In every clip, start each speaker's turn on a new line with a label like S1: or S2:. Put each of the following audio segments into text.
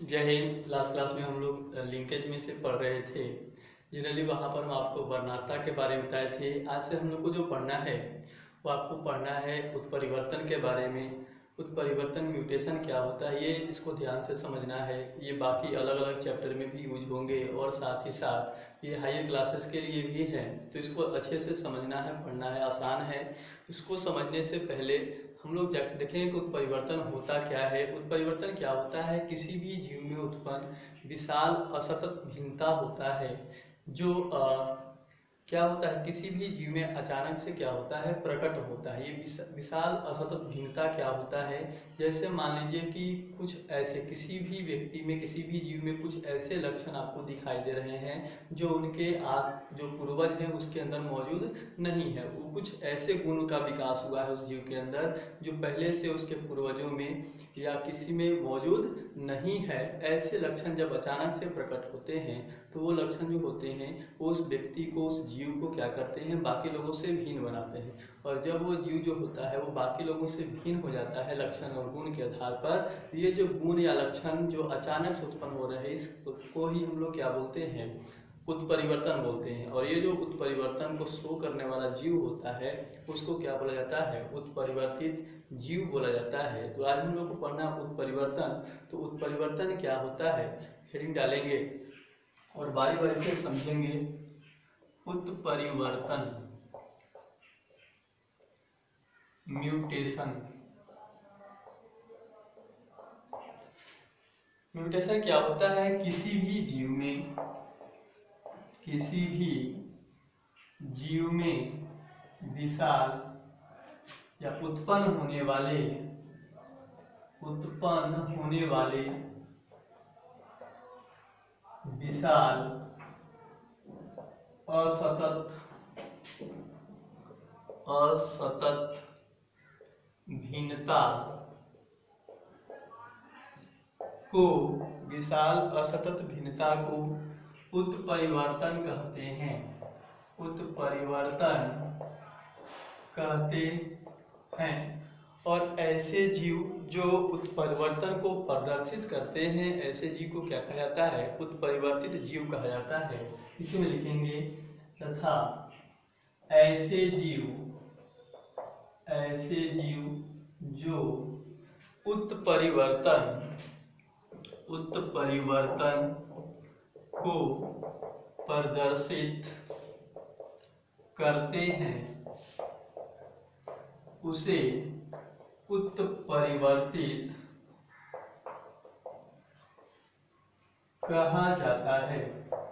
S1: जय Hind. Last class में हम लोग लिंकेज में से पढ़ रहे थे। जनरली वहाँ पर हम आपको वर्णात्मकता के बारे में बताए थे। आज से हम लोग को जो पढ़ना है वो आपको पढ़ना है उत्परिवर्तन के बारे में। उत्परिवर्तन म्यूटेशन क्या होता है ये इसको ध्यान से समझना है। ये बाकी अलग अलग चैप्टर में भी यूज होंगे और साथ ही साथ ये हायर क्लासेस के लिए भी है, तो इसको अच्छे से समझना है, पढ़ना है, आसान है। इसको समझने से पहले हम लोग देखेंगे कि उत्परिवर्तन होता क्या है। उत्परिवर्तन क्या होता है? किसी भी जीव में उत्पन्न विशाल असतत भिन्नता होता है। जो क्या होता है, किसी भी जीव में अचानक से क्या होता है, प्रकट होता है। ये विशाल असतत भिन्नता क्या होता है? जैसे मान लीजिए कि कुछ ऐसे किसी भी व्यक्ति में, किसी भी जीव में कुछ ऐसे लक्षण आपको दिखाई दे रहे हैं जो उनके जो पूर्वज हैं उसके अंदर मौजूद नहीं है। वो कुछ ऐसे गुण का विकास हुआ है उस जीव के अंदर जो पहले से उसके पूर्वजों में या किसी में मौजूद नहीं है। ऐसे लक्षण जब अचानक से प्रकट होते हैं तो वो लक्षण जो होते हैं वो उस व्यक्ति को, उस जीव को क्या करते हैं, बाकी लोगों से भिन्न बनाते हैं। और जब वो जीव जो होता है वो बाकी लोगों से भिन्न हो जाता है लक्षण और गुण के आधार पर, ये जो गुण या लक्षण जो अचानक से उत्पन्न हो रहे हैं इसको ही हम लोग क्या बोलते हैं, उत्परिवर्तन बोलते हैं। और ये जो उत्परिवर्तन को शो करने वाला जीव होता है उसको क्या बोला जाता है, उत्परिवर्तित जीव बोला जाता है। तो आज हम लोग को पढ़ना उत्परिवर्तन। तो उत्परिवर्तन क्या होता है, हेडिंग डालेंगे और बारी बारी से समझेंगे। उत्परिवर्तन, म्यूटेशन। म्यूटेशन क्या होता है? किसी भी जीव में, किसी भी जीव में विशाल या उत्पन्न होने वाले विशाल असतत भिन्नता को, विशाल असतत भिन्नता को उत्परिवर्तन कहते हैं। उत्परिवर्तन कहते हैं। और ऐसे जीव जो उत्परिवर्तन को प्रदर्शित करते हैं, ऐसे जीव को क्या कहा जाता है, उत्परिवर्तित जीव कहा जाता है। इसमें लिखेंगे तथा ऐसे जीव जो उत्परिवर्तन को प्रदर्शित करते हैं उसे उत्परिवर्तित कहा जाता है।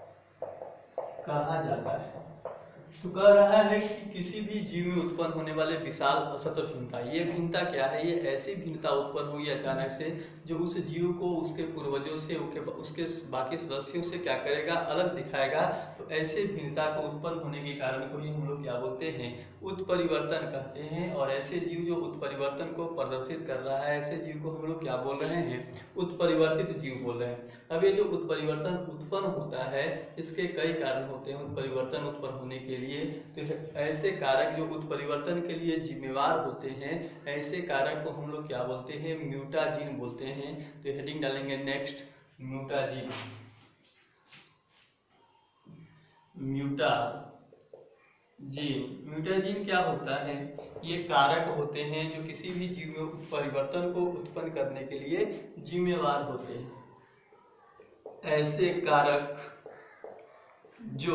S1: तो कह रहा है कि किसी भी जीव में उत्पन्न होने वाले विशाल असतत भिन्नता, ये भिन्नता क्या है, ये ऐसी भिन्नता उत्पन्न हुई अचानक से जो उस जीव को उसके पूर्वजों से, उसके बाकी सदस्यों से क्या करेगा, अलग दिखाएगा। तो ऐसे भिन्नता को उत्पन्न होने के कारण को ही हम लोग क्या बोलते हैं, उत्परिवर्तन कहते हैं। और ऐसे जीव जो उत्परिवर्तन को प्रदर्शित कर रहा है, ऐसे जीव को हम लोग क्या बोल रहे हैं, उत्परिवर्तित जीव बोल रहे हैं। अब ये जो उत्परिवर्तन उत्पन्न होता है इसके कई कारण होते हैं उत्परिवर्तन उत्पन्न होने के लिए। तो ऐसे कारक जो उत्परिवर्तन के लिए जिम्मेवार होते हैं, ऐसे कारक को हम लोग क्या बोलते हैं, म्यूटाजीन बोलते हैं। तो हेडिंग डालेंगे नेक्स्ट, म्यूटाजीन। म्यूटाजीन क्या होता है? ये कारक होते हैं जो किसी भी जीव में परिवर्तन को उत्पन्न करने के लिए जिम्मेवार होते हैं। ऐसे कारक जो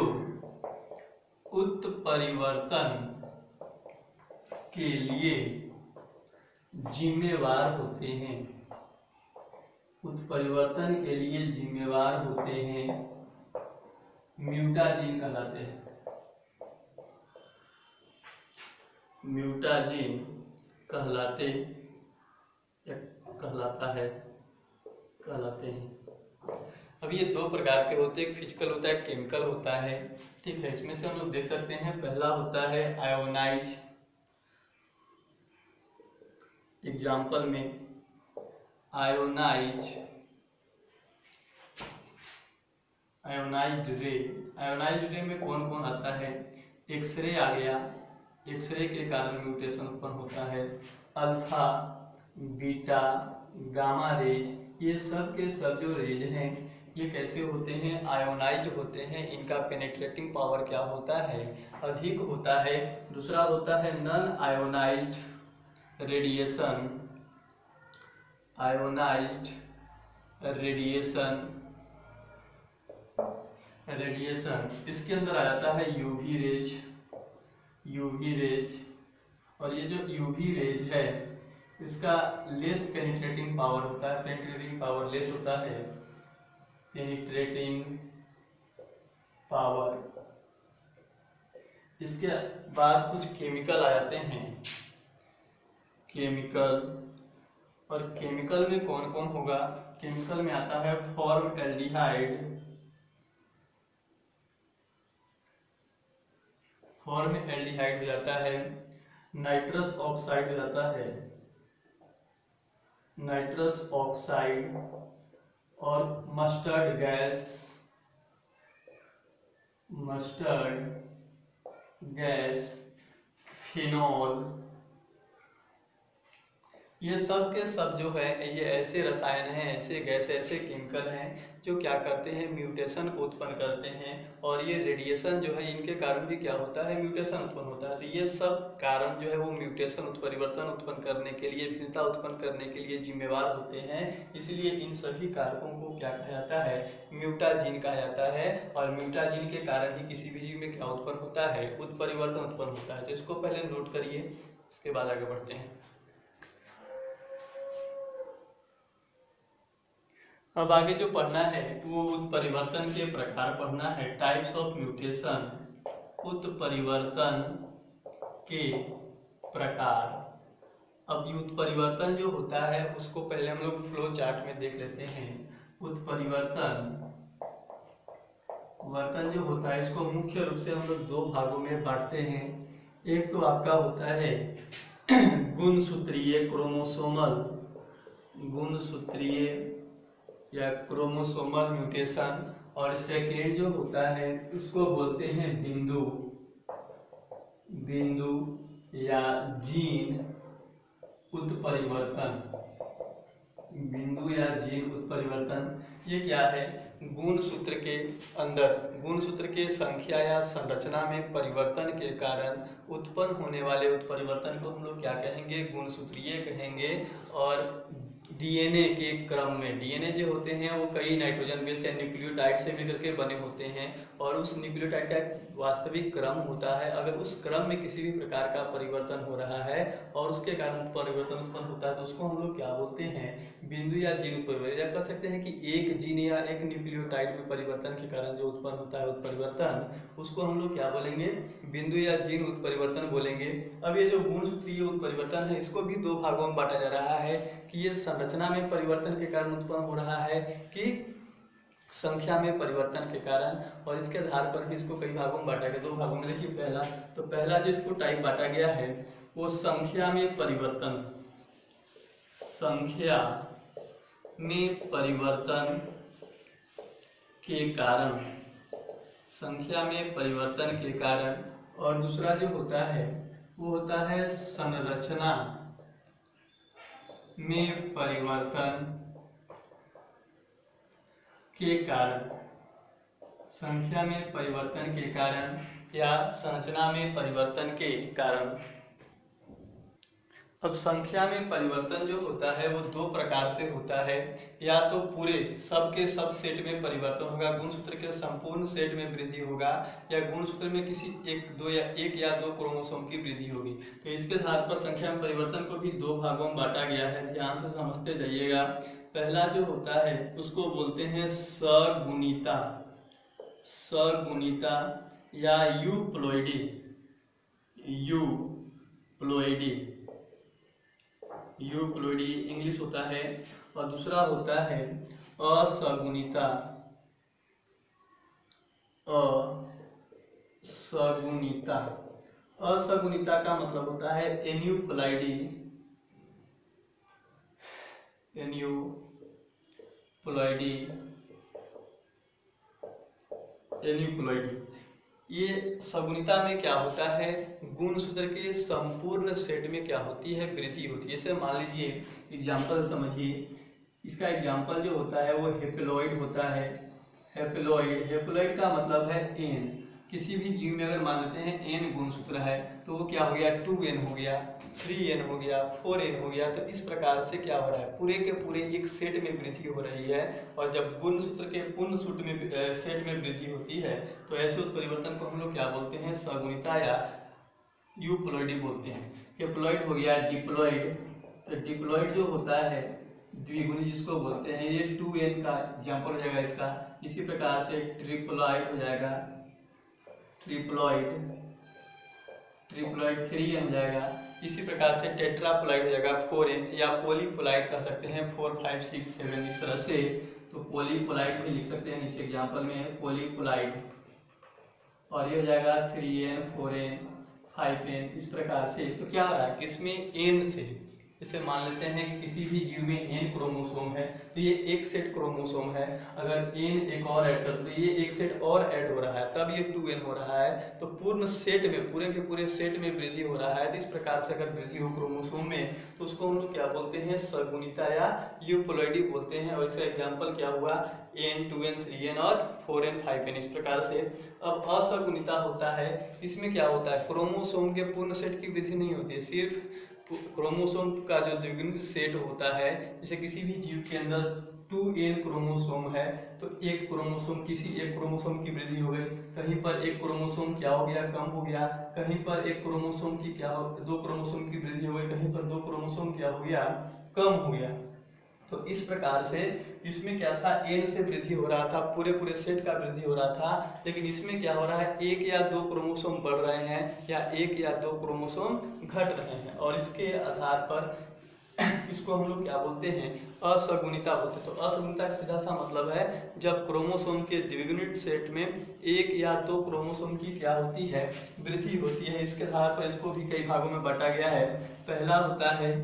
S1: उत्परिवर्तन के लिए जिम्मेवार होते हैं, उत्परिवर्तन के लिए जिम्मेवार होते हैं, म्यूटाजीन कहलाते हैं। म्यूटाजीन कहलाते हैं। अब ये दो प्रकार के होते हैं, एक फिजिकल होता है, केमिकल होता है। ठीक है, इसमें से हम लोग देख सकते हैं। पहला होता है आयोनाइज। एग्जाम्पल में आयोनाइज्ड रे में कौन कौन आता है? एक्सरे आ गया, एक्सरे के कारण म्यूटेशन उत्पन्न होता है। अल्फा, बीटा, गामा रेज, ये सब के सब जो रेज हैं ये कैसे होते हैं, आयोनाइज्ड होते हैं। इनका पेनिट्रेटिंग पावर क्या होता है, अधिक होता है। दूसरा होता है non ionized radiation, ionized radiation, इसके अंदर आ जाता है यूवी रेज, यूवी रेज। और ये जो यूवी रेज है इसका लेस पेनिट्रेटिंग पावर होता है, पेनिट्रेटिंग पावर लेस होता है, पेनिट्रेटिंग पावर। इसके बाद कुछ केमिकल आ जाते हैं, केमिकल। और केमिकल में कौन कौन होगा, केमिकल में आता है फॉर्मएल्डिहाइड, फॉर्मएल्डिहाइड हो जाता है, नाइट्रस ऑक्साइड हो जाता है, नाइट्रस ऑक्साइड। और mustard gas, mustard gas, phenol. ये सब के सब जो है ये ऐसे रसायन हैं, ऐसे गैस, ऐसे केमिकल हैं जो क्या करते हैं, म्यूटेशन को उत्पन्न करते हैं। और ये रेडिएशन जो है इनके कारण भी क्या होता है, म्यूटेशन उत्पन्न होता है। तो ये सब कारण जो है वो म्यूटेशन परिवर्तन उत्पन्न करने के लिए, भिन्नता उत्पन्न करने के लिए जिम्मेवार होते हैं। इसलिए इन सभी कारकों को क्या कहा जाता है, म्यूटाजीन कहा जाता है। और म्यूटाजीन के कारण ही किसी भी जीव में क्या उत्पन्न होता है, उत्परिवर्तन उत्पन्न होता है। तो इसको पहले नोट करिए, उसके बाद आगे बढ़ते हैं। अब आगे जो पढ़ना है वो उत्परिवर्तन के प्रकार पढ़ना है, टाइप्स ऑफ म्यूटेशन, उत्परिवर्तन के प्रकार। अब ये उत्परिवर्तन जो होता है उसको पहले हम लोग फ्लो चार्ट में देख लेते हैं। उत्परिवर्तन वर्तन जो होता है इसको मुख्य रूप से हम लोग दो भागों में बांटते हैं। एक तो आपका होता है गुणसूत्रीय क्रोमोसोमल, गुणसूत्रीय या क्रोमोसोमल म्यूटेशन। और सेकेंड जो होता है उसको बोलते हैं बिंदु, बिंदु या जीन उत्परिवर्तन, बिंदु या जीन उत्परिवर्तन। ये क्या है, गुणसूत्र के अंदर, गुणसूत्र के संख्या या संरचना में परिवर्तन के कारण उत्पन्न होने वाले उत्परिवर्तन को हम लोग क्या कहेंगे, गुणसूत्रीय कहेंगे। और डीएनए के क्रम में, डीएनए जो होते हैं वो कई नाइट्रोजन बेस या न्यूक्लियोटाइड से मिलकर के बने होते हैं। और उस न्यूक्लियोटाइड का वास्तविक क्रम होता है, अगर उस क्रम में किसी भी प्रकार का परिवर्तन हो रहा है और उसके कारण परिवर्तन उत्पन्न होता है तो उसको हम लोग क्या बोलते हैं, बिंदु या जीन उत्परिवर्तन। या कह सकते हैं कि एक जीन या एक न्यूक्लियोटाइड में परिवर्तन के कारण जो उत्पन्न होता है उत्परिवर्तन, उसको हम लोग क्या बोलेंगे, बिंदु या जीन उत्परिवर्तन बोलेंगे। अब ये जो गुणसूत्रीय उत्परिवर्तन है इसको भी दो भागों में बांटा जा रहा है कि ये संरचना में परिवर्तन के कारण उत्पन्न हो रहा है कि संख्या में परिवर्तन के कारण। और इसके आधार पर भी इसको कई भागों में बांटा गया, दो भागों में। देखिए पहला, तो पहला जो इसको टाइप बांटा गया है वो संख्या में परिवर्तन, संख्या में परिवर्तन के कारण, संख्या में परिवर्तन के कारण। और दूसरा जो होता है वो होता है संरचना में परिवर्तन के कारण, संख्या में परिवर्तन के कारण या संरचना में परिवर्तन के कारण। अब संख्या में परिवर्तन जो होता है वो दो प्रकार से होता है, या तो पूरे सब के सब सेट में परिवर्तन होगा, गुणसूत्र के संपूर्ण सेट में वृद्धि होगा, या गुणसूत्र में किसी एक या दो क्रोमोसोम की वृद्धि होगी। तो इसके आधार पर संख्या में परिवर्तन को भी दो भागों में बांटा गया है, ध्यान से समझते जाइएगा। पहला जो होता है उसको बोलते हैं सगुणिता, सगुणिता या यूप्लॉइडी, यूप्लॉइडी, यूप्लॉइडी इंग्लिश होता है। और दूसरा होता है असगुणिता, असगुणिता। असगुणिता का मतलब होता है एन्यूप्लॉइडी, एन्यूप्लॉइडी, एन्यूप्लॉइडी। ये सगुनिता में क्या होता है, गुणसूत्र के संपूर्ण सेट में क्या होती है, वृद्धि होती है। जैसे मान लीजिए एग्जाम्पल समझिए, इसका एग्जाम्पल जो होता है वो हेप्लॉइड होता है। हेप्लॉइड, हेप्लॉइड का मतलब है एन। किसी भी जीव में अगर मान लेते हैं एन गुणसूत्र है तो वो क्या हो गया, 2n हो गया, 3n हो गया, 4n हो गया। तो इस प्रकार से क्या हो रहा है, पूरे के पूरे एक सेट में वृद्धि हो रही है। और जब गुणसूत्र के पूर्ण सेट में वृद्धि होती है तो ऐसे उत्परिवर्तन को हम लोग क्या बोलते हैं, सगुणिता या यूप्लॉइडी बोलते हैं। हेप्लॉइड हो गया डिप्लॉइड, तो डिप्लॉइड जो होता है द्विगुणी जिसको बोलते हैं, ये 2n का एग्जाम्पल हो जाएगा इसका। इसी प्रकार से ट्रिप्लॉइड हो जाएगा, ट्रिप्लॉइड, ट्रिप्लॉइड 3n हो जाएगा। इसी प्रकार से टेट्राप्लॉइड हो जाएगा 4n, या पॉलीप्लॉइड कह सकते हैं 4, 5, 6, 7 इस तरह से। तो पॉलीप्लॉइड भी लिख सकते हैं, नीचे एग्जाम्पल में है पॉलीप्लॉइड। और ये हो जाएगा 3n, 4n, 5n इस प्रकार से। तो क्या हो रहा है, किसमें n से, जैसे मान लेते हैं कि किसी भी जीव में n क्रोमोसोम है तो ये एक सेट क्रोमोसोम है। अगर n एक और ऐड कर तो ये एक सेट और ऐड हो रहा है, तब ये 2n हो रहा है। तो पूर्ण सेट में, पूरे के पूरे सेट में वृद्धि हो रहा है। तो इस प्रकार से अगर वृद्धि हो क्रोमोसोम में तो उसको हम लोग क्या बोलते हैं, सगुणिता या यूप्लॉइडी बोलते हैं। और इसका एग्जाम्पल क्या हुआ, n, 2n, 3n और 4n, 5n इस प्रकार से। अब असगुणिता होता है, इसमें क्या होता है, क्रोमोसोम के पूर्ण सेट की वृद्धि नहीं होती है, सिर्फ क्रोमोसोम का जो द्विगुणित सेट होता है। जैसे किसी भी जीव के अंदर 2n क्रोमोसोम है तो एक क्रोमोसोम, किसी एक क्रोमोसोम की वृद्धि हो गई, कहीं पर एक क्रोमोसोम क्या हो गया, कम हो गया, कहीं पर एक क्रोमोसोम की क्या हो, 2 क्रोमोसोम की वृद्धि हो गई, कहीं पर 2 क्रोमोसोम क्या हो गया, कम हो गया। तो इस प्रकार से इसमें क्या था, n से वृद्धि हो रहा था, पूरे पूरे सेट का वृद्धि हो रहा था। लेकिन इसमें क्या हो रहा है, 1 या 2 क्रोमोसोम बढ़ रहे हैं या 1 या 2 क्रोमोसोम घट रहे हैं। और इसके आधार पर इसको हम लोग क्या बोलते हैं, असगुणिता बोलते हैं। तो असगुणिता का सीधा सा मतलब है जब क्रोमोसोम के द्विगुणित सेट में 1 या 2 क्रोमोसोम की क्या होती है, वृद्धि होती है। इसके आधार पर इसको भी कई भागों में बांटा गया है। पहला होता है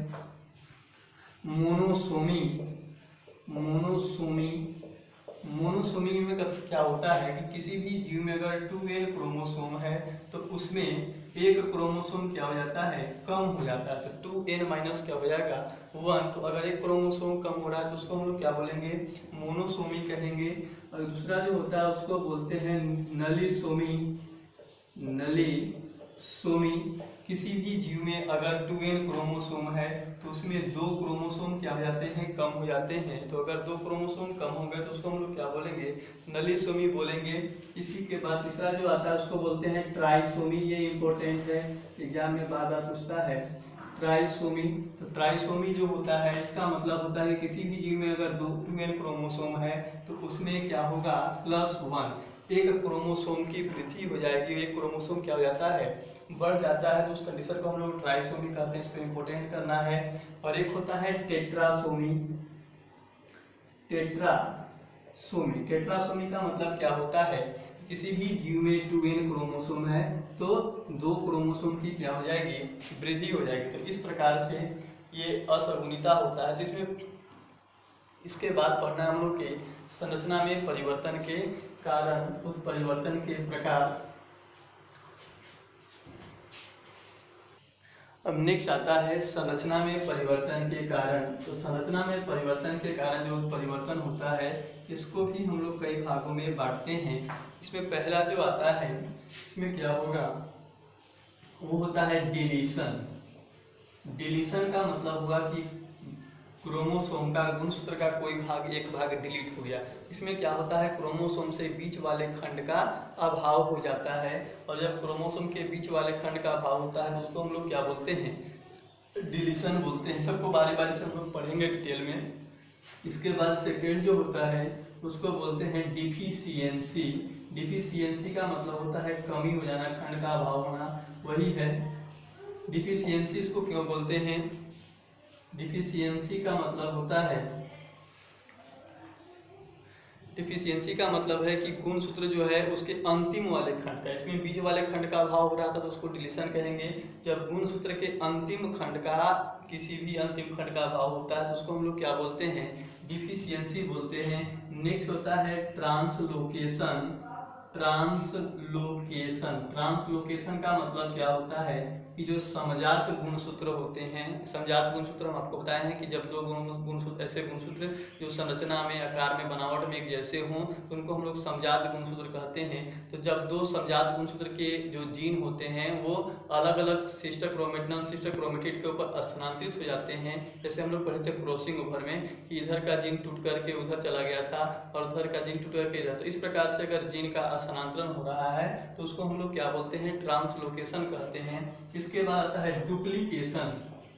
S1: मोनोसोमी। मोनोसोमी, मोनोसोमी में क्या होता है कि किसी भी जीव में अगर 2n क्रोमोसोम है तो उसमें एक क्रोमोसोम क्या हो जाता है, कम हो जाता है। तो 2n माइनस क्या हो जाएगा, 1। तो अगर एक क्रोमोसोम कम हो रहा है तो उसको हम लोग क्या बोलेंगे, मोनोसोमी कहेंगे। और दूसरा जो होता है उसको बोलते हैं नलीसोमी। नलीसोमी, किसी भी जीव में अगर 2n क्रोमोसोम है तो उसमें 2 क्रोमोसोम क्या हो जाते हैं, कम हो जाते हैं। तो अगर 2 क्रोमोसोम कम हो गए तो उसको हम लोग क्या बोलेंगे, नलीसोमी बोलेंगे। इसी के बाद तीसरा जो आता है उसको बोलते हैं ट्राइसोमी। ये इंपॉर्टेंट है, एग्जाम में बार बार पूछता है ट्राइसोमी। तो ट्राइसोमी जो होता है इसका मतलब होता है कि किसी भी जीव में अगर 2n क्रोमोसोम है तो उसमें क्या होगा, +1, एक क्रोमोसोम की वृद्धि हो जाएगी, एक क्रोमोसोम क्या हो जाता है, बढ़ जाता है। तो उस कंडीशन को हम लोग ट्राइसोमी कहते हैं, इसको इंपोर्टेंट करना है। और एक होता है टेट्रासोमी। टेट्रासोमी, टेट्रासोमी का मतलब क्या होता है, किसी भी जीव में 2n क्रोमोसोम है तो 2 क्रोमोसोम की क्या हो जाएगी, वृद्धि हो जाएगी। तो इस प्रकार से ये असगुणिता होता है। जिसमें इसके बाद पढ़ना हम लोग के संरचना में परिवर्तन के कारण, उत्परिवर्तन के प्रकार। अब नेक्स्ट आता है संरचना में परिवर्तन के कारण। तो संरचना में परिवर्तन के कारण जो परिवर्तन होता है इसको भी हम लोग कई भागों में बांटते हैं। इसमें पहला जो आता है इसमें क्या होगा, वो होता है डिलीशन। डिलीशन का मतलब हुआ कि क्रोमोसोम का, गुणसूत्र का कोई भाग, एक भाग डिलीट हो गया। इसमें क्या होता है, क्रोमोसोम से बीच वाले खंड का अभाव हो जाता है। और जब क्रोमोसोम के बीच वाले खंड का अभाव होता है तो उसको हम लोग क्या बोलते हैं, डिलीशन बोलते हैं। सबको बारी बारी से हम लोग पढ़ेंगे डिटेल में। इसके बाद सेकेंड जो होता है उसको बोलते हैं डिफिशियंसी। डिफिशियंसी का मतलब होता है कमी हो जाना, खंड का अभाव होना, वही है डिफिशियंसी। इसको क्यों बोलते हैं, डिफिशियंसी का मतलब होता है, डिफिशियंसी का मतलब है कि गुणसूत्र जो है उसके अंतिम वाले खंड का, इसमें बीच वाले खंड का अभाव हो रहा था तो उसको डिलीशन कहेंगे। जब गुणसूत्र के अंतिम खंड का, किसी भी अंतिम खंड का अभाव होता है तो उसको हम लोग क्या बोलते हैं, डिफिशियंसी बोलते हैं। नेक्स्ट होता है ट्रांसलोकेशन। ट्रांसलोकेशन। ट्रांसलोकेशन का मतलब क्या होता है कि जो समजात गुणसूत्र होते हैं, समजात गुणसूत्र हम आपको बताए हैं कि जब दो गुणसूत्र ऐसे गुणसूत्र जो संरचना में, आकार में, बनावट में एक जैसे हों तो उनको हम लोग समजात गुणसूत्र कहते हैं। तो जब दो समजात गुणसूत्र के जो जीन होते हैं वो अलग अलग sister chromatid, non sister chromatid के ऊपर स्थानांतरित हो जाते हैं। जैसे हम लोग पढ़े थे क्रॉसिंग ओवर में कि इधर का जीन टूट करके उधर चला गया था और उधर का जीन टूट करके इधर, तो इस प्रकार से अगर जीन का स्थानांतरण हो रहा है तो उसको हम लोग क्या बोलते हैं, ट्रांसलोकेशन कहते हैं। इसके बाद आता है डुप्लीकेशन।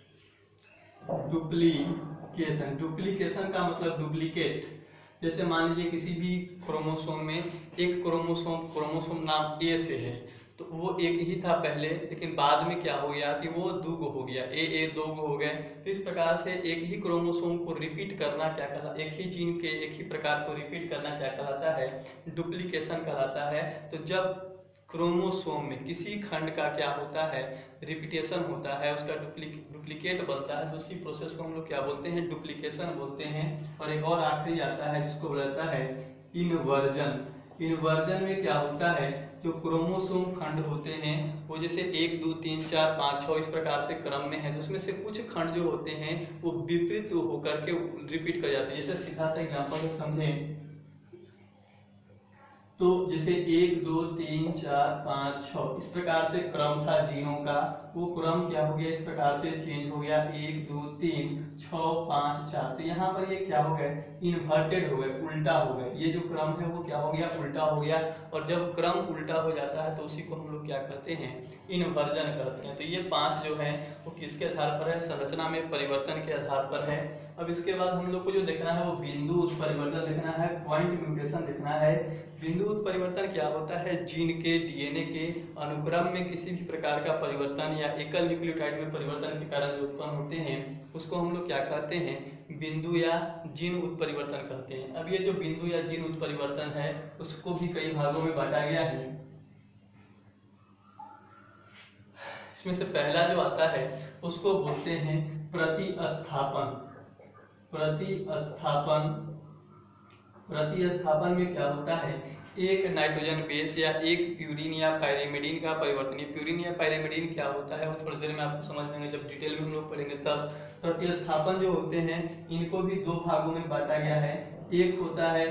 S1: डुप्लीकेशन, डुप्लीकेशन का मतलब डुप्लीकेट। जैसे मान लीजिए किसी भी क्रोमोसोम में एक क्रोमोसोम नाम ए से है, तो वो एक ही था पहले, लेकिन बाद में क्या हो गया कि वो दुगो हो गया, ए दो गो हो गए। तो इस प्रकार से एक ही क्रोमोसोम को रिपीट करना क्या कहलाता है, एक ही जीन के एक ही प्रकार को रिपीट करना क्या कहलाता है, डुप्लीकेशन कहलाता है। तो जब क्रोमोसोम में किसी खंड का क्या होता है, रिपीटेशन होता है, उसका डुप्लीकेट बनता है, तो उसी प्रोसेस को हम लोग क्या बोलते हैं, डुप्लीकेशन बोलते हैं। और एक और आखिरी आता है जिसको बोलता है इनवर्जन। इनवर्जन में क्या होता है, जो क्रोमोसोम खंड होते हैं वो जैसे 1 2 3 4 5 6 इस प्रकार से क्रम में है, तो उसमें से कुछ खंड जो होते हैं वो विपरीत होकर के रिपीट कर जाते हैं। जैसे सीधा सा एग्जाम्पल से समझें तो जैसे 1 2 3 4 5 6 इस प्रकार से क्रम था जीनों का, वो क्रम क्या हो गया, इस प्रकार से चेंज हो गया, 1 2 3 6 5 4। तो यहाँ पर ये क्या हो गए, इन्वर्टेड हो गए, उल्टा हो गए। ये जो क्रम है वो क्या हो गया, उल्टा हो गया। और जब क्रम उल्टा हो जाता है तो उसी को हम लोग क्या कहते हैं, इन्वर्जन कहते हैं। तो ये 5 जो है वो किसके आधार पर है, संरचना में परिवर्तन के आधार पर है। अब इसके बाद हम लोग को जो देखना है वो बिंदु उत्परिवर्तन देखना है, पॉइंट म्यूटेशन देखना है। बिंदु उत्परिवर्तन क्या होता है, जीन के डीएनए के अनुक्रम में किसी भी प्रकार का परिवर्तन या एकल न्यूक्लियोटाइड में परिवर्तन के कारण जो उत्पन्न होते हैं उसको हम लोग क्या कहते हैं, बिंदु या जीन उत्परिवर्तन कहते हैं। अब ये जो बिंदु या जीन उत्परिवर्तन है उसको भी कई भागों में बांटा गया है। इसमें से पहला जो आता है उसको बोलते हैं प्रतिस्थापन। प्रतिस्थापन, प्रतिस्थापन में क्या होता है, एक नाइट्रोजन बेस या एक प्यूरिन या पायरिमिडीन का परिवर्तन। ये प्यूरिन या पायरिमिडीन क्या होता है वो थोड़ी देर में आपको समझ में आएंगे, जब डिटेल में हम लोग पढ़ेंगे तब। प्रतिस्थापन जो होते हैं इनको भी 2 भागों में बांटा गया है। एक होता है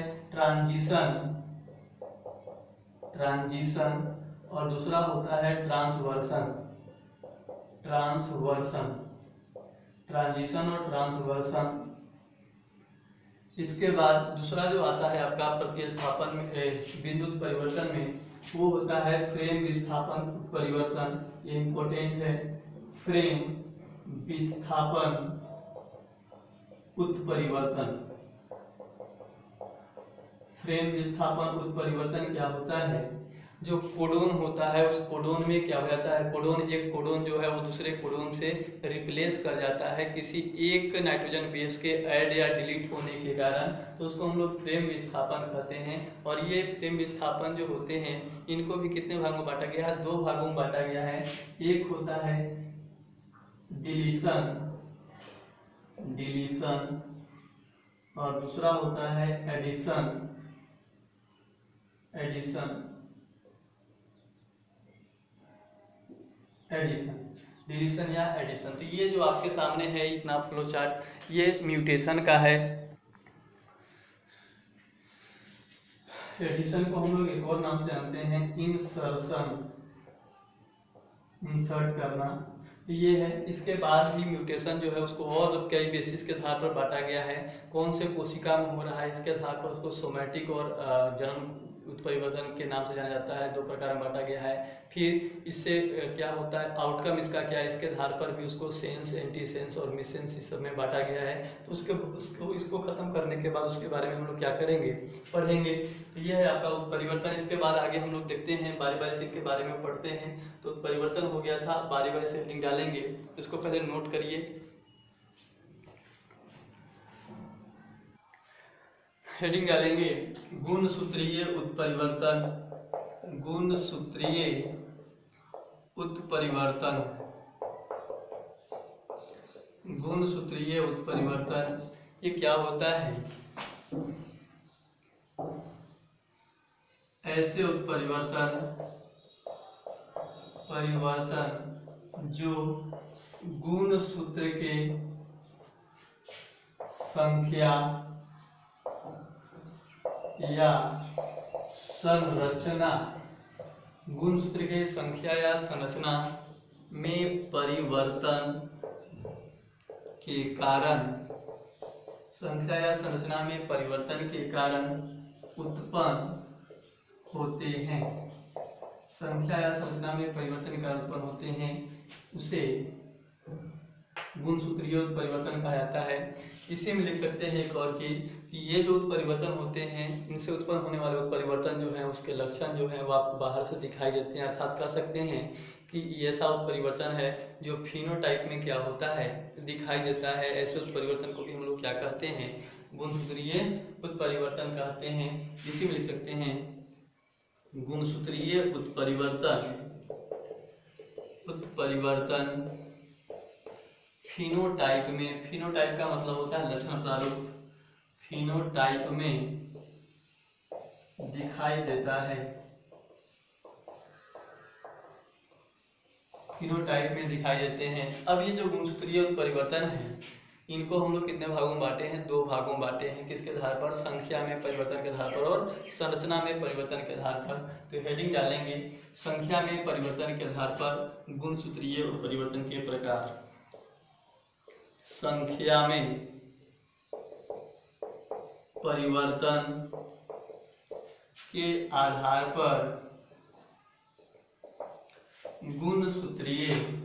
S1: ट्रांजिशन और दूसरा होता है ट्रांसवर्सन। ट्रांजिशन और ट्रांसवर्सन। इसके बाद दूसरा जो आता है आपका प्रतिस्थापन में, बिंदु परिवर्तन में, वो होता है फ्रेम विस्थापन उत्परिवर्तन। ये इंपॉर्टेंट है, फ्रेम विस्थापन उत्परिवर्तन। फ्रेम विस्थापन उत्परिवर्तन क्या होता है, जो कोडोन होता है उस कोडोन में क्या हो जाता है, कोडोन, एक कोडोन जो है वो दूसरे कोडोन से रिप्लेस कर जाता है किसी एक नाइट्रोजन बेस के ऐड या डिलीट होने के कारण, तो उसको हम लोग फ्रेम विस्थापन कहते हैं। और ये फ्रेम विस्थापन जो होते हैं इनको भी कितने भागों में बांटा गया है, 2 भागों में बांटा गया है। एक होता है डिलीशन और दूसरा होता है एडिशन। डिलीशन या एडिशन। तो ये जो आपके सामने है इतना फ्लो चार्ट, ये म्यूटेशन का है। एडिशन को हम लोग एक और नाम से जानते हैं इंसर्शन, इंसर्ट करना, ये है। इसके बाद भी म्यूटेशन जो है उसको और कई बेसिस के आधार पर बांटा गया है। कौन से कोशिका में हो रहा है इसके आधार पर उसको सोमैटिक और जन्म उत्परिवर्तन के नाम से जाना जाता है, 2 प्रकार में बांटा गया है। फिर इससे क्या होता है, आउटकम इसका क्या है, इसके आधार पर भी उसको सेंस, एंटी सेंस और मिसेंस इस सब में बांटा गया है। तो इसको खत्म करने के बाद उसके बारे में हम लोग क्या करेंगे, पढ़ेंगे। तो ये है आपका उत्परिवर्तन। इसके बाद आगे हम लोग देखते हैं बारी बारी से इनके बारे में पढ़ते हैं। तो परिवर्तन हो गया था, बारी बारी से हेडिंग डालेंगे, इसको पहले नोट करिए। हेडिंग डालेंगे गुणसूत्रीय उत्परिवर्तन, गुणसूत्रीय उत्परिवर्तन, गुणसूत्रीय उत्परिवर्तन। ये क्या होता है, ऐसे परिवर्तन जो गुणसूत्र के संख्या या संरचना गुणसूत्र के संख्या या संरचना में परिवर्तन के कारण उत्पन्न होते हैं। संख्या या संरचना में परिवर्तन के कारण उत्पन्न होते हैं, उसे गुणसूत्रीय उत्परिवर्तन कहा जाता है। इसी में लिख सकते हैं एक और चीज कि ये जो उत्परिवर्तन होते हैं, इनसे उत्पन्न होने वाले उत्परिवर्तन जो है उसके लक्षण जो है वो आपको बाहर से दिखाई देते हैं। अर्थात कह सकते हैं कि ऐसा उत्परिवर्तन है जो फिनोटाइप में क्या होता है, दिखाई देता है। ऐसे उत्परिवर्तन को भी हम लोग क्या कहते हैं, गुणसूत्रीय उत्परिवर्तन कहते हैं। इसी में लिख सकते हैं गुणसूत्रीय उत्परिवर्तन फिनोटाइप में, फिनोटाइप का मतलब होता है लक्षण प्रारूप, फिनोटाइप में दिखाई देता है, फिनोटाइप में दिखाई देते हैं। अब ये जो गुणसूत्रीय उत्परिवर्तन है, इनको हम लोग कितने भागों में बांटे हैं, 2 भागों में बांटे हैं। किसके आधार पर, संख्या में परिवर्तन के आधार पर और संरचना में परिवर्तन के आधार पर। तो हेडिंग डालेंगे संख्या में परिवर्तन के आधार पर गुणसूत्रीय उत्परिवर्तन के प्रकार। संख्या में परिवर्तन के आधार पर गुणसूत्रीय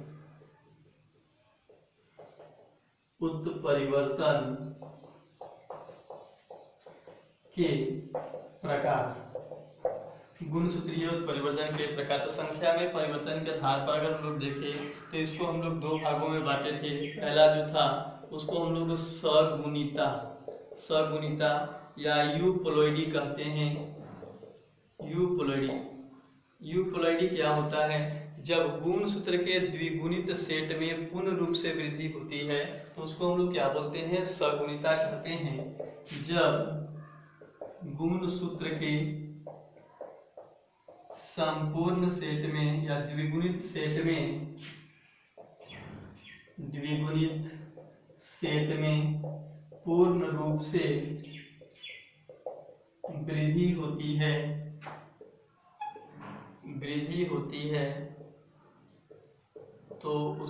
S1: उत्परिवर्तन के प्रकार, गुणसूत्रीय उत्परिवर्तन के प्रकार। तो संख्या में परिवर्तन के आधार पर अगर हम लोग देखें तो इसको हम लोग 2 भागों में बांटे थे। पहला जो था उसको हम लोग सगुणिता या यूपोलॉइडी कहते हैं। यूपोलॉइडी क्या होता है, जब गुणसूत्र के द्विगुणित सेट में पूर्ण रूप से वृद्धि होती है तो उसको हम लोग क्या बोलते हैं, सगुणिता कहते हैं। जब गुणसूत्र के संपूर्ण सेट में या द्विगुणित सेट में पूर्ण रूप से वृद्धि होती है तो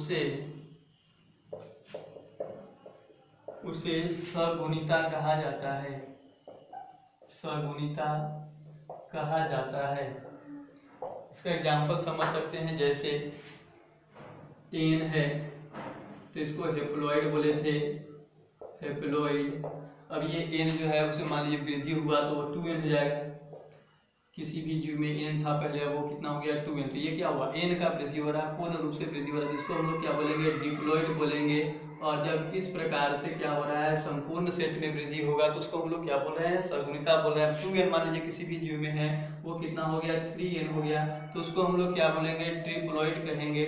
S1: उसे सगुणिता कहा जाता है, सगुणिता कहा जाता है। इसका एग्जाम्पल समझ सकते हैं, जैसे एन है तो इसको हेप्लॉइड बोले थे, हेप्लॉइड। अब ये एन जो है उसे मान लीजिए वृद्धि हुआ तो वो 2n हो जाएगा। किसी भी जीव में एन था पहले, वो कितना हो गया 2n। तो ये क्या हुआ, एन का वृद्धि हो रहा है, पूर्ण रूप से वृद्धि हो रहा है, जिसको हम लोग क्या बोलेंगे, डिप्लॉइड बोलेंगे। और जब इस प्रकार से क्या हो रहा है, संपूर्ण सेट में वृद्धि होगा तो उसको हम लोग क्या बोल रहे हैं, सगुणिता बोल रहे हैं। 2n मान लीजिए किसी भी जीव में है, वो कितना हो गया 3n हो गया, तो उसको हम लोग क्या बोलेंगे, ट्रिप्लॉइड कहेंगे।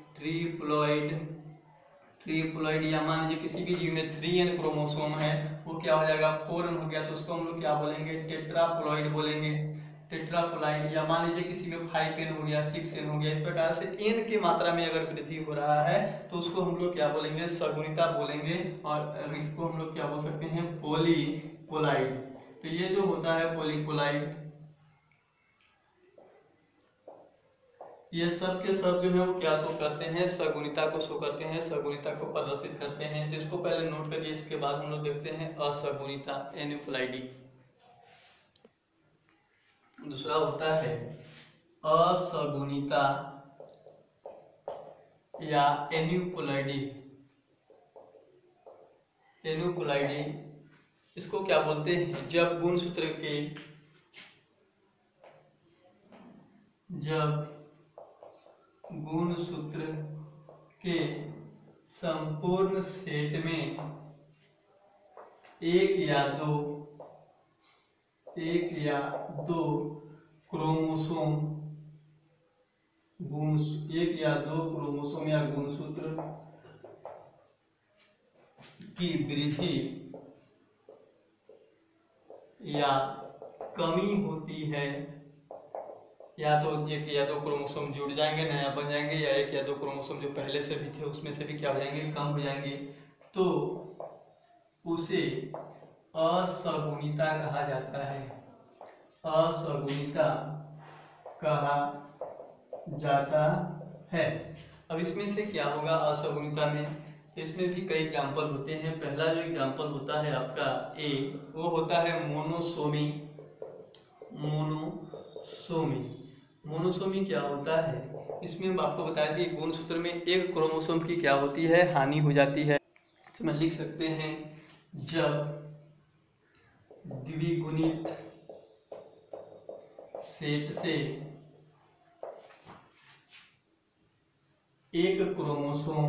S1: ट्रिप्लॉइड या मान लीजिए किसी भी जीव में 3n क्रोमोसोम है, वो क्या हो जाएगा 4n हो गया, तो उसको हम लोग क्या बोलेंगे, टेट्राप्लॉइड बोलेंगे। टेट्राप्लॉइड। या मान लीजिए किसी में 5n हो गया, 6n हो गया। इस प्रकार से n की मात्रा में अगर वृद्धि हो रहा है तो उसको हम लोग क्या बोलेंगे, सगुणिता बोलेंगे। और इसको हम लोग क्या बोल सकते हैं, पॉलीपोलाइड। तो ये जो होता है पॉलीपोलाइड, ये सब के सब जो है वो क्या शो करते हैं, सगुणिता को शो करते हैं, सगुणिता को प्रदर्शित करते हैं। तो इसको पहले नोट करिए, इसके बाद हम लोग देखते हैं असगुणिता, एन्यूप्लॉइडी। दूसरा होता है असगुणिता या एन्यूप्लॉइडी। एन्यूप्लॉइडी इसको क्या बोलते हैं, जब गुणसूत्र के संपूर्ण सेट में एक या दो क्रोमोसोम या गुणसूत्र की वृद्धि या कमी होती है या तो एक या दो क्रोमोसोम जुड़ जाएंगे, नया बन जाएंगे, या एक या दो क्रोमोसोम जो पहले से भी थे उसमें से भी क्या हो जाएंगे, कम हो जाएंगे, तो उसे असगुणिता कहा जाता है। असगुणिता कहा जाता है। अब इसमें से क्या होगा असगुणिता में, इसमें भी कई एग्जाम्पल होते हैं। पहला जो एग्जाम्पल होता है आपका ए, वो होता है मोनोसोमी। मोनोसोमी, मोनोसोमी क्या होता है, इसमें हम आपको बताया कि गुणसूत्र में एक क्रोमोसोम की क्या होती है, हानि हो जाती है। इसमें लिख सकते हैं जब द्विगुणित सेट से एक क्रोमोसोम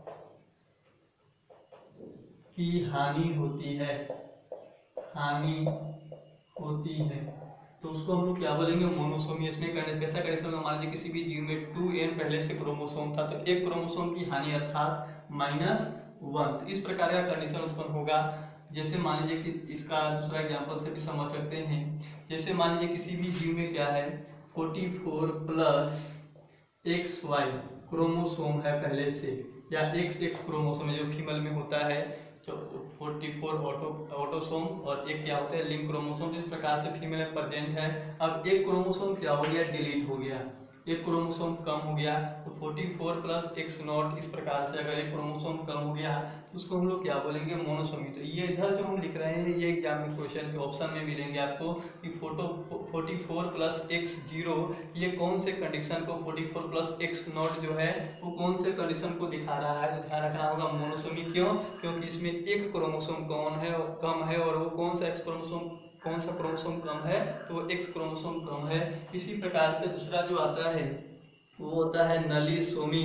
S1: की हानि होती है, हानि होती है, तो उसको हम लोग क्या बोलेंगे, मोनोसोमी। इसमें कैसा कंडीशन, मान लीजिए किसी भी जीव में 2n पहले से क्रोमोसोम था, तो एक क्रोमोसोम की हानि अर्थात -1, तो इस प्रकार का कंडीशन उत्पन्न होगा। जैसे मान लीजिए कि इसका दूसरा एग्जांपल से भी समझ सकते हैं। जैसे मान लीजिए किसी भी जीव में क्या है, 44 प्लस XY क्रोमोसोम है पहले से, या XX क्रोमोसोम है जो फीमेल में होता है, तो 44 ऑटोसोम और एक क्या होता है लिंक क्रोमोसोम, जिस प्रकार से फीमेल में प्रेजेंट है। अब एक क्रोमोसोम क्या हो गया, डिलीट हो गया, एक क्रोमोसोम कम हो गया, तो 44 प्लस X0, इस प्रकार से अगर एक क्रोमोसोम कम हो गया तो उसको हम लोग क्या बोलेंगे, मोनोसोमी। तो ये इधर जो हम लिख रहे हैं ये एग्जाम में क्वेश्चन के ऑप्शन में मिलेंगे आपको कि 44 प्लस X0 ये कौन से कंडीशन को, 44 प्लस X0 जो है वो कौन से कंडीशन को दिखा रहा है, तो ध्यान रखना होगा मोनोसोमी। क्यों, क्योंकि इसमें एक क्रोमोसोम कम है, और वो कौन सा क्रोमोसोम कम है, तो वो X क्रोमोसोम कम है। इसी प्रकार से दूसरा जो आता है वो होता है नलीसोमी।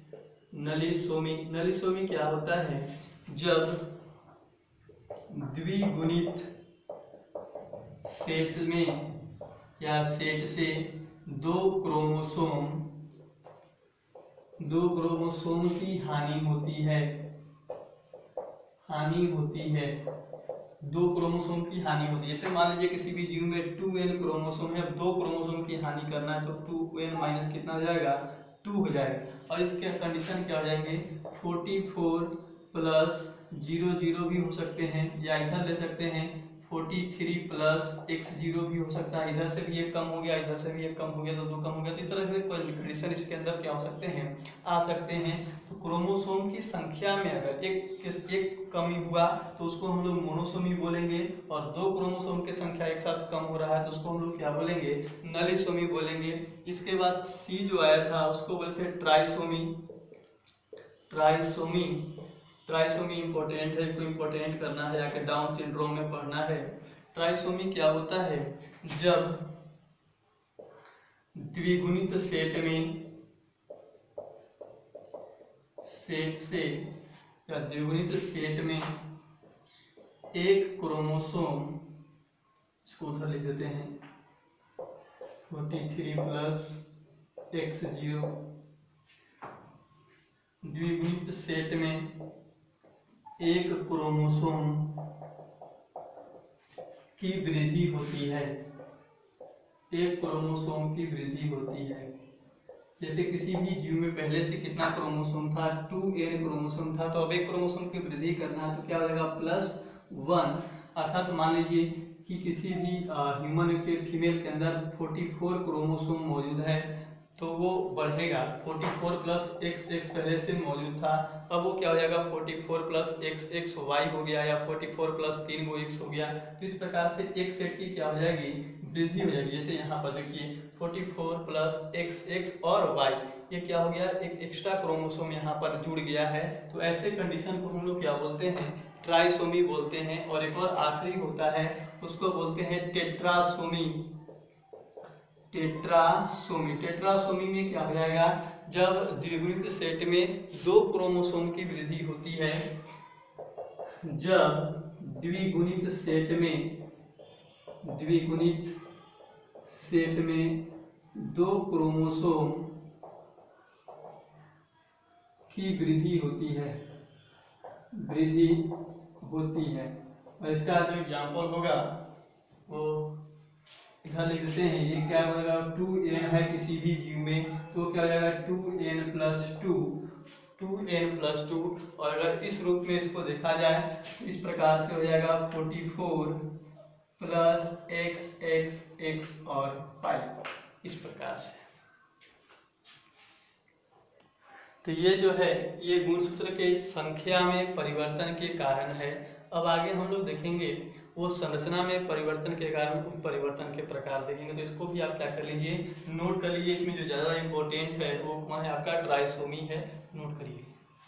S1: नलीसोमी क्या होता है, जब द्विगुणित सेट में या सेट से दो क्रोमोसोम की हानि होती है, दो क्रोमोसोम की हानि होती है। जैसे मान लीजिए किसी भी जीव में 2n क्रोमोसोम है, दो क्रोमोसोम की हानि करना है, तो 2n माइनस कितना हो जाएगा, 2 हो जाएगा। और इसके कंडीशन क्या हो जाएंगे, 44 प्लस 00 भी हो सकते हैं, या इधर ले सकते हैं 43 प्लस X0 भी हो सकता है, इधर से भी एक कम हो गया, इधर से भी एक कम हो गया, तो दो कम हो गया, तो इस तरह से कंडीशन इसके अंदर क्या हो सकते हैं, आ सकते हैं। तो क्रोमोसोम की संख्या में अगर एक कमी हुआ तो उसको हम लोग मोनोसोमी बोलेंगे, और दो क्रोमोसोम की संख्या एक साथ कम हो रहा है तो उसको हम लोग क्या बोलेंगे, नलीसोमी बोलेंगे। इसके बाद सी जो आया था उसको बोलते हैं ट्राइसोमी। ट्राइसोमी इंपॉर्टेंट है, इसको इंपॉर्टेंट करना है, आके डाउन सिंड्रोम में पढ़ना है। ट्राइसोमी क्या होता है, जब द्विगुणित सेट से या द्विगुणित सेट में एक क्रोमोसोम, इसको उधर लिख देते हैं 43 प्लस X0, द्विगुणित सेट में एक क्रोमोसोम की वृद्धि होती है, एक क्रोमोसोम की वृद्धि होती है। जैसे किसी भी जीव में पहले से कितना क्रोमोसोम था, 2n क्रोमोसोम था, तो अब एक क्रोमोसोम की वृद्धि करना है तो क्या हो जाएगा, +1। अर्थात मान लीजिए कि किसी भी ह्यूमन के फीमेल के अंदर 44 क्रोमोसोम मौजूद है, तो वो बढ़ेगा, 44 प्लस XX पहले से मौजूद था, अब वो क्या हो जाएगा, 44 प्लस XXY हो गया, या 44 प्लस 3 गो X हो गया। तो इस प्रकार से एक सेट की क्या हो जाएगी, वृद्धि हो जाएगी। जैसे यहाँ पर देखिए 44 प्लस XX और Y, ये क्या हो गया, एक एक्स्ट्रा क्रोमोसोम यहाँ पर जुड़ गया है। तो ऐसे कंडीशन को हम लोग क्या बोलते हैं, ट्राइसोमी बोलते हैं। और एक और आखिरी होता है उसको बोलते हैं टेट्रासोमी। टेट्रासोमी में क्या हो जाएगा, जब द्विगुणित सेट में दो क्रोमोसोम की वृद्धि होती है, जब द्विगुणित सेट में दो क्रोमोसोम की वृद्धि होती है। और इसका जो एग्जाम्पल होगा वो इधर लिख देते हैं, ये क्या हो जाएगा 2n है किसी भी जीव में, तो क्या हो जाएगा 2n+2 और अगर इस रूप में इसको देखा जाए तो इस प्रकार से हो जाएगा 44 प्लस x और 5 इस प्रकार से। तो ये जो है ये गुणसूत्र के संख्या में परिवर्तन के कारण है। अब आगे हम लोग देखेंगे वो संरचना में परिवर्तन के कारण परिवर्तन के प्रकार देखेंगे, तो इसको भी आप क्या कर लीजिए, नोट कर लीजिए। इसमें जो ज़्यादा इम्पोर्टेंट है वो कौन है, आपका ट्राइसोमी है, नोट करिए।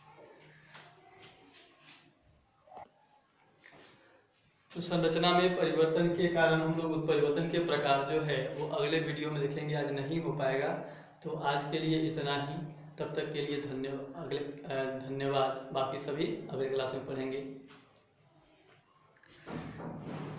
S1: तो संरचना में परिवर्तन के कारण हम लोग उत्परिवर्तन के प्रकार जो है वो अगले वीडियो में देखेंगे, आज नहीं हो पाएगा। तो आज के लिए इतना ही, तब तक के लिए धन्यवाद। बाकी सभी अगले क्लास में पढ़ेंगे।